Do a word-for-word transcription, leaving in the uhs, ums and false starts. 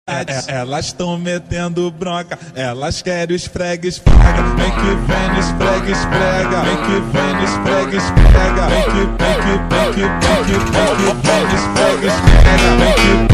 É, elas tão metendo bronca, elas querem esfrega, esfrega. Vem que vem, esfrega, esfrega. Vem que vem, esfrega, esfrega. Vem que, vem que, vem que, vem que, vem que vem, esfrega, esfrega. Vem que